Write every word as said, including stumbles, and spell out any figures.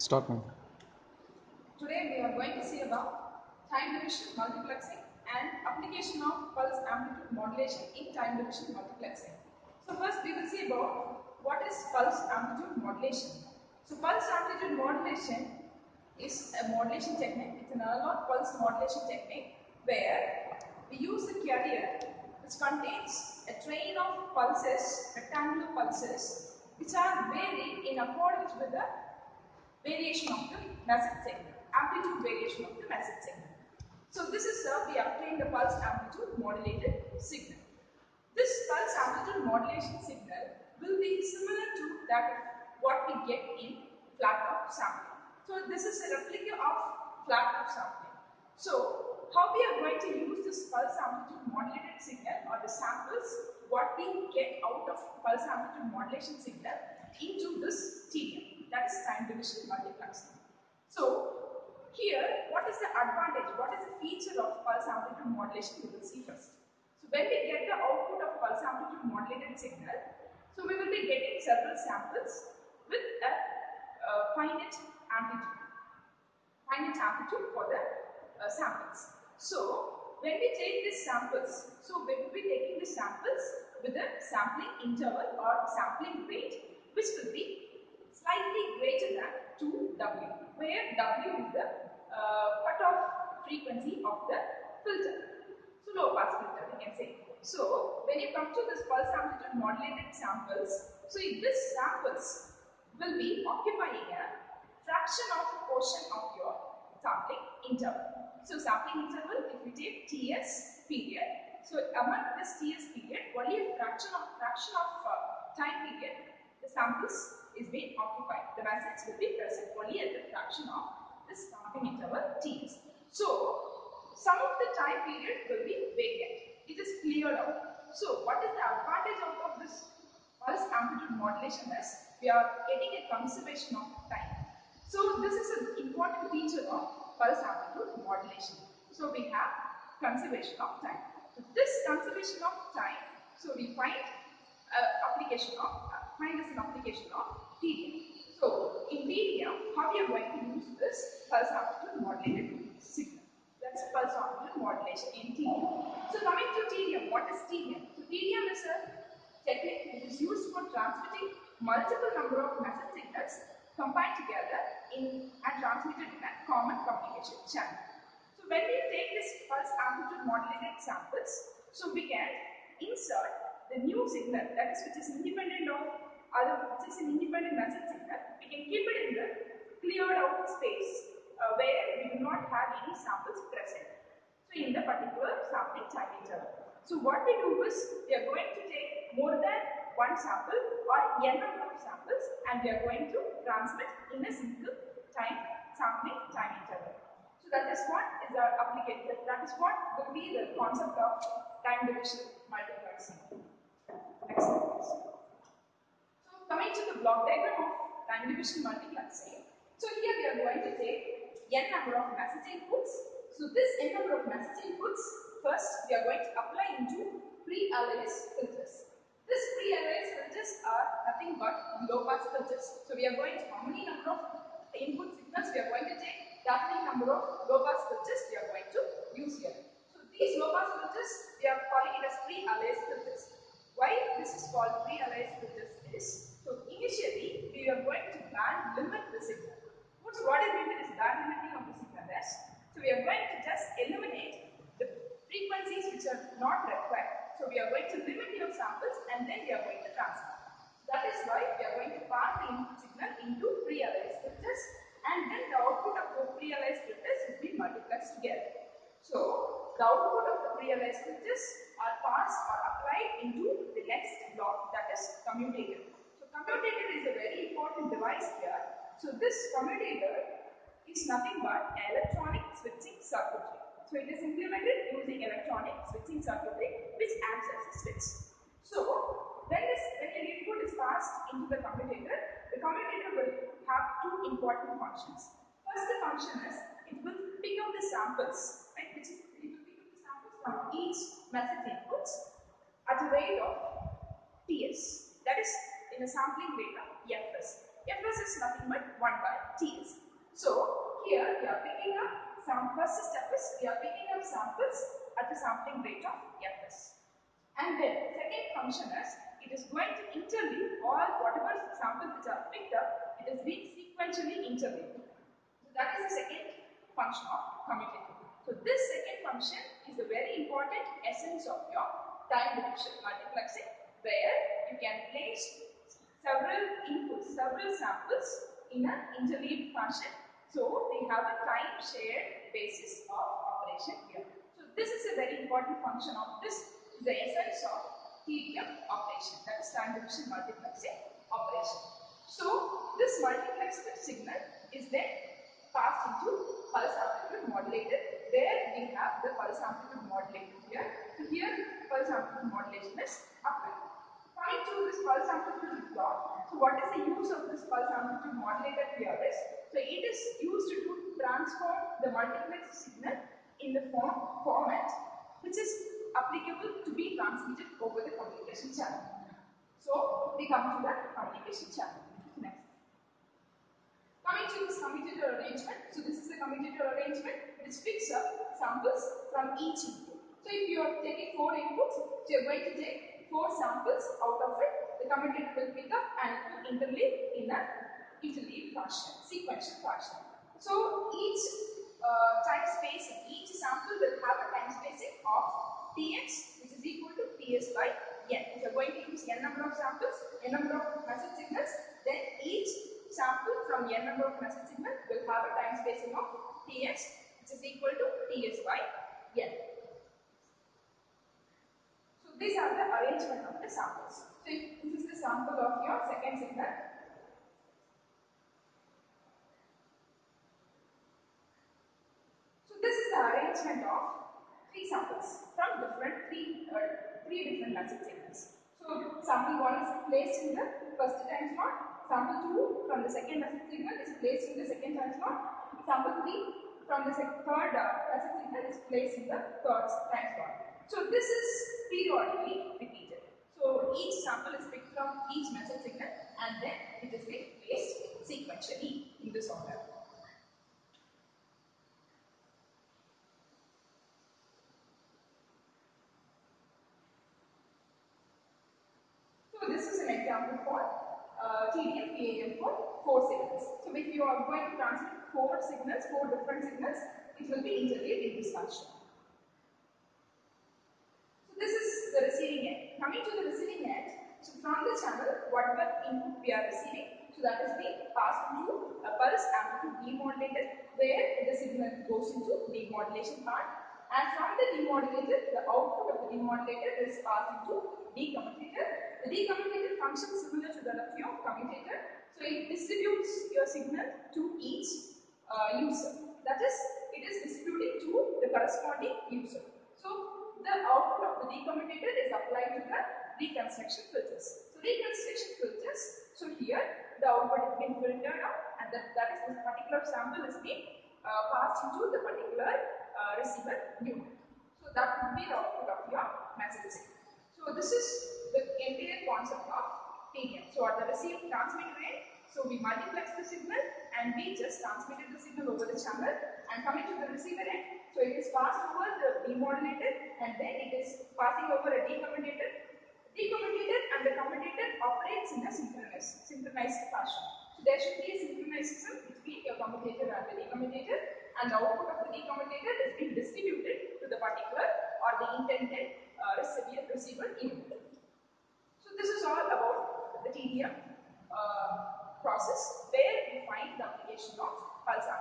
Start now. Today we are going to see about time division multiplexing and application of pulse amplitude modulation in time division multiplexing. So first we will see about what is pulse amplitude modulation. So pulse amplitude modulation is a modulation technique. It's an analog pulse modulation technique where we use the carrier which contains a train of pulses, rectangular pulses, which are varied in accordance with the variation of the message signal, amplitude variation of the message signal. So this is how we obtain the pulse amplitude modulated signal. This pulse amplitude modulation signal will be similar to that of what we get in flat top sampling. So this is a replica of flat top sampling. So how we are going to use this pulse amplitude modulated signal or the samples what we get out of pulse amplitude modulation signal into this T D M. That is time division multiplexing. So here, what is the advantage? What is the feature of pulse amplitude modulation? We will see first. So when we get the output of pulse amplitude modulated signal, so we will be getting several samples with a uh, finite amplitude, finite amplitude for the uh, samples. So when we take these samples, so we will be taking the samples with a sampling interval or sampling rate, which will be slightly greater than two W, where W is the uh, cutoff frequency of the filter. So low pass filter we can say. So when you come to this pulse amplitude modulated samples, so these samples will be occupying a fraction of portion of your sampling interval. So sampling interval, if we take T S period, so among this T S period, only a fraction of fraction of uh, time period the samples is being occupied. The message will be present only at the fraction of this sampling interval T S. So some of the time period will be vacant. It is cleared out. So what is the advantage out of this pulse amplitude modulation is we are getting a conservation of time. So this is an important feature of pulse amplitude modulation. So we have conservation of time. So this conservation of time, so we find uh, application of uh, find as an application of T D M. So in T D M, how we are going to use this pulse amplitude modulated signal? That's pulse amplitude modulation in T D M. So coming to T D M, what is T D M? So T D M is a technique which is used for transmitting multiple number of message signals combined together in and transmitted in a common communication channel. So when we take this pulse amplitude modulated samples, so we can insert the new signal that is which is independent of other which is an independent message signal. We can keep it in the cleared out space uh, where we do not have any samples present. So in the particular sampling time interval. So what we do is we are going to take more than one sample or n number of samples and we are going to transmit in a single time sampling time interval. So that is what is our application. That is what will be the concept of time division multiplexing. Next slide, please. So coming to the block diagram of time division multiplexing. So here we are going to take n number of message inputs. So this n number of message inputs, first we are going to apply into pre-aliased filters. This pre-aliased filters are nothing but low pass filters. So we are going to, how many number of input signals we are going to take, that many number of low pass filters we are going to use here. So these low pass filters, we are calling it as pre-aliased filters. Why this is called pre-aliased filters is, so initially we are going to band limit the signal. What's what is meant is band limiting of the signal is, so we are going to just eliminate the frequencies which are not required. So we are going to limit your samples and then we are going to transfer. That is why we are going to pass the input signal into pre-aliased filters and then the output of the pre-aliased filters will be multiplexed together. So the output of the pre-aliased filters are passed or applied into the next block, that is commutator. So commutator is a very important device here. So this commutator is nothing but electronic switching circuitry. So it is implemented using electronic switching circuitry which acts as a switch. So when this when an input is passed into the commutator, the commutator will have two important functions. First the function is it will pick up the samples, right, which is it will pick up the samples from each message inputs at a rate of T S. That is in a sampling rate of F S. F S is nothing but one by T S. here we are picking up some first step is we are picking up samples at the sampling rate of Fs. And then second function is it is going to interleave all whatever samples which are picked up, it is being sequentially interleaved. So that is the second function of commutator. So this second function is the very important essence of your time division multiplexing, where you can place several inputs, several samples in an interleaved fashion. So they have a time shared basis of operation here. So this is a very important function of this is the essence of T D M operation, that is time division multiplexing operation. So this multiplexed signal is then passed into pulse amplitude modulated, where we have the pulse amplitude modulated here. So here pulse amplitude modulation is applied. Coming to this pulse amplitude plot, so what is the use of this pulse amplitude modulated here is, so it is used to transform the multiplexed signal in the form format which is applicable to be transmitted over the communication channel. So we come to the communication channel. Next. Coming to this commutator arrangement, so this is the commutator arrangement which picks up samples from each input. So if you are taking four inputs, so you are going to take four samples out of it, the commutator will pick up and it will interleave in a interleave fashion, sequential fashion. So each uh, time spacing, each sample will have a time spacing of Tx, which is equal to Ts by n. If you are going to use n number of samples, n number of message signals, then each sample from n number of message signals will have a time spacing of Tx, which is equal to Ts by n. So these are the arrangement of the samples. So if this is the sample of your second signal. So this is the arrangement of three samples from different three uh, three different message signals. So sample one is placed in the first time slot. Sample two from the second message signal is placed in the second time slot. Sample three from the third uh, message signal is placed in the third time slot. So this is periodically repeated. So each sample is picked from each message signal and then it is being placed sequentially in this order. So this is an example for uh, T D M P A M for four signals. So if you are going to transmit four signals, four different signals, it will be interleaved in this fashion. So this is the receiving end. Coming to the receiving end, so from the channel, whatever input we are receiving, so that is being passed into a pulse amplitude demodulated, where the signal goes into demodulation part. And from the demodulator, the output of the demodulator is passed into decommutator. The decommutator functions similar to that of your commutator. So it distributes your signal to each uh, user. That is, it is distributing to the corresponding user. So the output of the decommutator is applied to the reconstruction filters. So reconstruction filters, so here the output is being filtered out, and that, that is this particular sample is being uh, passed into the particular uh, receiver unit. So that would be the output of your message signal. So this is the entire concept of T D M. So at the receive transmitter end, so we multiplex the signal and we just transmitted the signal over the channel, and coming to the receiver end, so it is passed over the demodulator and then it is passing over a decommutator. Decommutator and the commutator operates in a synchronized, synchronized fashion. So there should be a synchronization between your commutator and the decommutator, and the output of the decommutator is being distributed to the particular or the intended uh, receiver, receiver input. So this is all about the T D M uh, process, where we find the application of pulse amplifier.